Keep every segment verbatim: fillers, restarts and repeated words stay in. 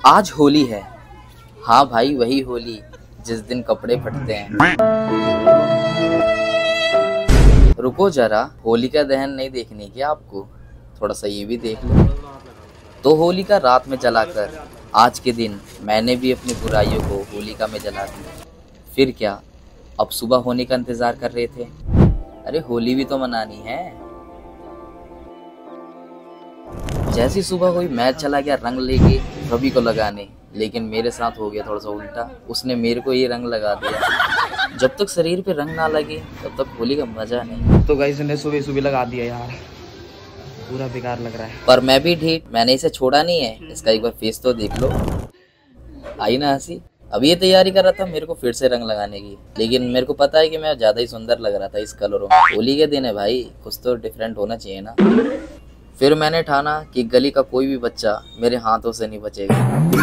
आज होली है। हाँ भाई, वही होली जिस दिन कपड़े फटते हैं। रुको जरा, होली का दहन नहीं देखने की आपको, थोड़ा सा ये भी देख लो। तो होली का रात में जलाकर आज के दिन मैंने भी अपनी बुराइयों को होलिका में जला दी। फिर क्या, अब सुबह होने का इंतजार कर रहे थे? अरे होली भी तो मनानी है। जैसी सुबह हुई मैं चला गया रंग लेके सभी को लगाने, लेकिन मेरे साथ हो गया थोड़ा सा उल्टा। उसने मेरे को ये रंग लगा दिया। जब तक शरीर पे रंग ना लगे तब तक होली का मजा नहीं। तो गाइस ने सुबह सुबह लगा दिया यार, पूरा बेकार लग रहा है। पर मैं भी ठीक, मैंने इसे छोड़ा नहीं है। इसका एक बार फेस तो देख लो। आई ना हंसी। अभी ये तैयारी कर रहा था मेरे को फिर से रंग लगाने की, लेकिन मेरे को पता है कि मैं ज्यादा ही सुंदर लग रहा था इस कलरों में। होली के दिन है भाई, कुछ तो डिफरेंट होना चाहिए ना। फिर मैंने ठाना कि गली का कोई भी बच्चा मेरे हाथों से नहीं बचेगा।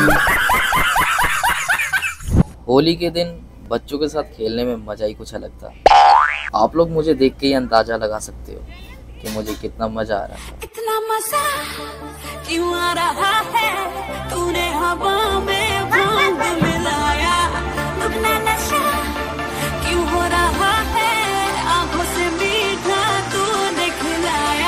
होली के दिन बच्चों के साथ खेलने में मजा ही कुछ अलग था। आप लोग मुझे देख के ही अंदाजा लगा सकते हो कि मुझे कितना मजा आ रहा था। इतना मजा क्यों आ रहा है, तूने हवा में भांग मिलाया। दुगना नशा क्यों हो रहा है, आंखों से मीठा तूने खिलाया।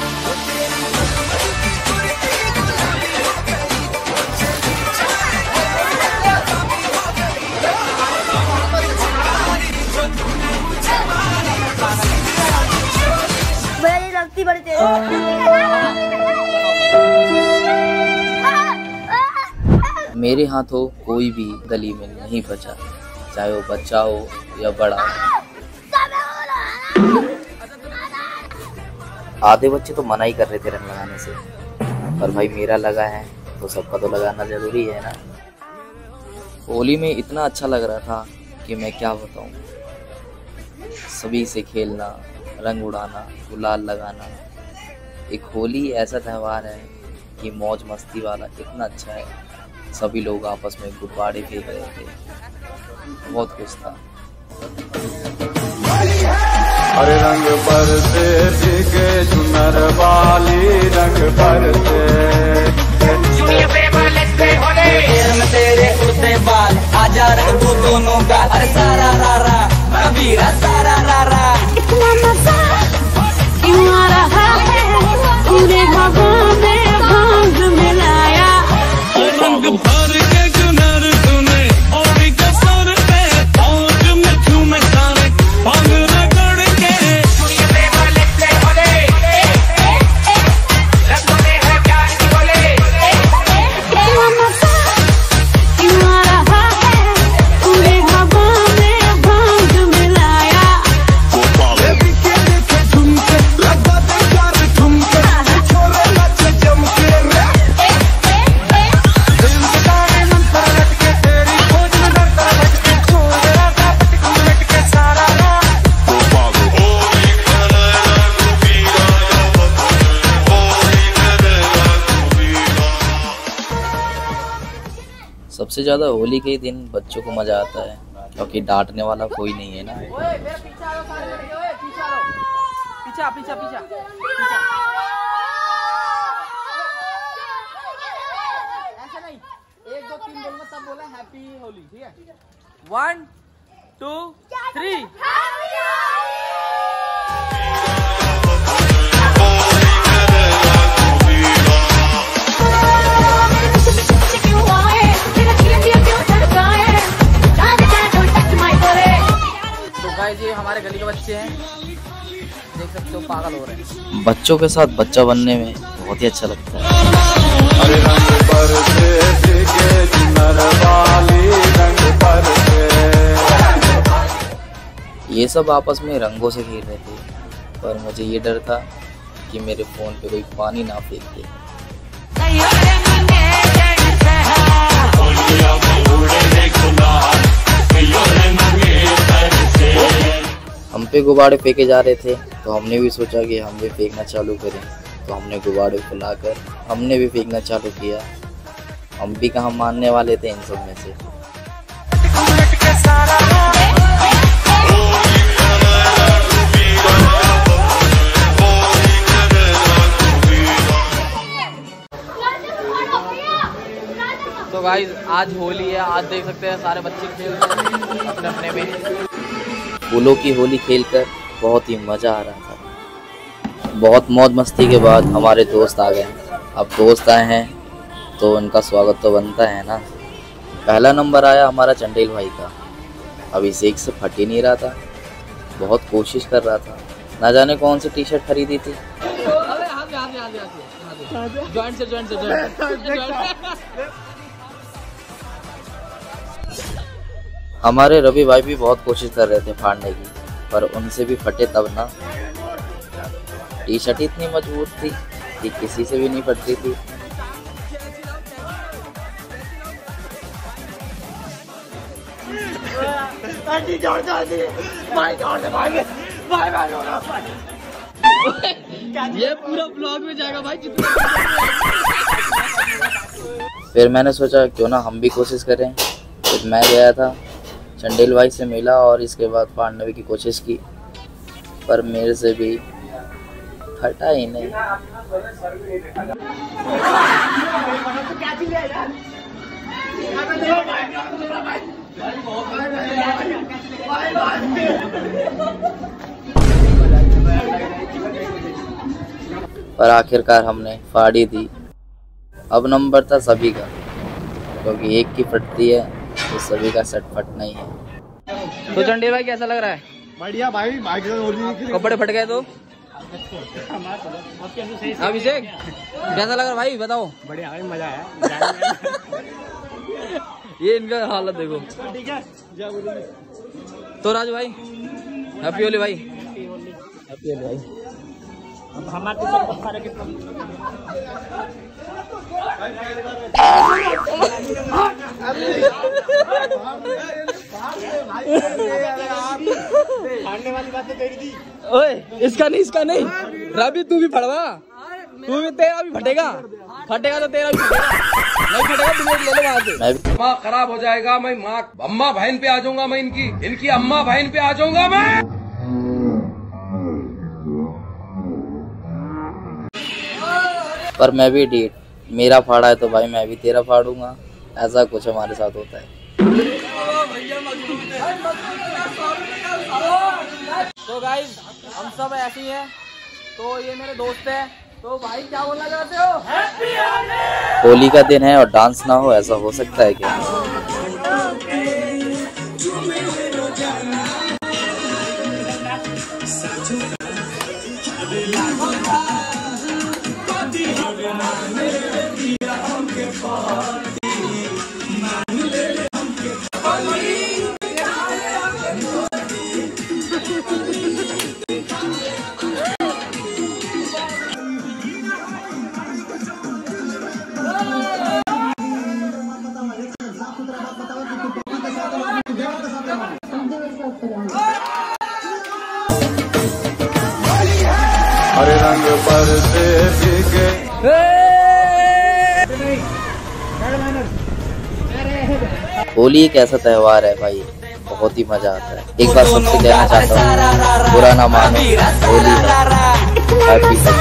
बड़ी लगती बड़ी तेज। मेरे हाथों कोई भी गली में नहीं बचा, चाहे वो बच्चा हो या बड़ा। आधे बच्चे तो मना ही कर रहे थे रंग लगाने से, पर भाई मेरा लगा है तो सबका तो लगाना जरूरी है ना। होली में इतना अच्छा लग रहा था कि मैं क्या बताऊं। सभी से खेलना, रंग उड़ाना, गुलाल लगाना। एक होली ऐसा त्यौहार है कि मौज मस्ती वाला इतना अच्छा है। सभी लोग आपस में गुब्बारे फेंक रहे थे, बहुत कुछ था। हरे रंग बरसे भीगे चुनर वाली, रंग बरसे तेरे उड़ते बाल, आजा रंग दोनों का। अरे सारा रारा कबीरा सारा रारा। इतना मजा क्यों आ रहा है, तूने हवा में भांग मिलाया। रंग भर के चुनर तूने और कसर पे, और में झूमे सारे भांग रगड़ के। इतना मजा क्यों आ रहा है, तूने हवा में भांग मिलाया। सबसे ज्यादा होली के दिन बच्चों को मजा आता है, क्योंकि डांटने वाला कोई नहीं है ना। पीछा पीछा पीछा ऐसा नहीं, एक दो तीन बोलूंगा तब बोला हैप्पी होली, ठीक है? One two three. ये हमारे गली के बच्चे हैं, देख सकते हो पागल हो रहे हैं। बच्चों के साथ बच्चा बनने में बहुत ही अच्छा लगता है। हरे रंग बरसे भीगे चुनर वाली, रंग बरसे। ये सब आपस में रंगों से खेल रहे थे, पर मुझे ये डर था कि मेरे फोन पे कोई पानी ना फेंक दे। हम पे गुब्बारे फेंके जा रहे थे, तो हमने भी सोचा कि हम भी फेंकना चालू करें। तो हमने गुब्बारे फुलाकर हमने भी फेंकना चालू किया। हम भी कहाँ मानने वाले थे इन सब में से। तो गाइस आज होली है, आज देख सकते हैं सारे बच्चे खेल रहे हैं अपने अपने में। फूलों की होली खेलकर बहुत ही मज़ा आ रहा था। बहुत मौज मस्ती के बाद हमारे दोस्त आ गए। अब दोस्त आए हैं तो उनका स्वागत तो बनता है ना। पहला नंबर आया हमारा चंडेल भाई का। अभिषेक से फट ही नहीं रहा था, बहुत कोशिश कर रहा था। ना जाने कौन सी टी शर्ट खरीदी थी। जॉइंट से जॉइंट से जॉइंट। हमारे रवि भाई भी बहुत कोशिश कर रहे थे फाड़ने की, पर उनसे भी फटे तब ना। टी शर्ट इतनी मजबूत थी कि किसी से भी नहीं फटती थी। ये पूरा ब्लॉग में जाएगा भाई। फिर मैंने सोचा क्यों ना हम भी कोशिश करें। फिर मैं गया था, चंडेल भाई से मिला और इसके बाद फाड़ने की कोशिश की, पर मेरे से भी फटा ही नहीं। पर आखिरकार हमने फाड़ी दी। अब नंबर था सभी का, क्योंकि एक की फटती है तो सभी का सेट फटना ही है। तो चंडेल भाई कैसा लग रहा है? बढ़िया भाई, कपड़े फट गए तो अभिषेक कैसा लग रहा भाई बताओ? बढ़िया भाई, मजा आया। ये इनका हालत देखो। ठीक है, तो राजू भाई हैप्पी होली भाई। हैप्पी होली भाई। अब हमारे तो सब सारे के फाड़ने वाली बातें कही थी। ओए इसका नहीं, इसका नहीं। रवि तू भी फड़वा, तू भी, तेरा भी फटेगा। फटेगा तो तेरा भी फटेगा, नहीं फटेगा तो ले लो वहां से। मैं भी माँ खराब हो जाएगा, मैं माँ अम्मा बहन पे आ जाऊंगा, मैं इनकी इनकी अम्मा बहन पे आ जाऊंगा मैं। पर मैं भी डीट, मेरा फाड़ा है तो भाई मैं भी तेरा फाड़ूंगा। ऐसा कुछ हमारे साथ होता है। तो गाइस हम सब ऐसे ही हैं। तो ये मेरे दोस्त हैं। तो भाई क्या बोलना चाहते हो? हैप्पी होली। होली का दिन है और डांस ना हो, ऐसा हो सकता है क्या? हरे रंग पर से भीगे। होली एक ऐसा त्योहार है भाई, बहुत ही मजा आता है। एक बार सबसे कहना चाहता हूँ, बुरा ना मानो, होली है। हैप्पी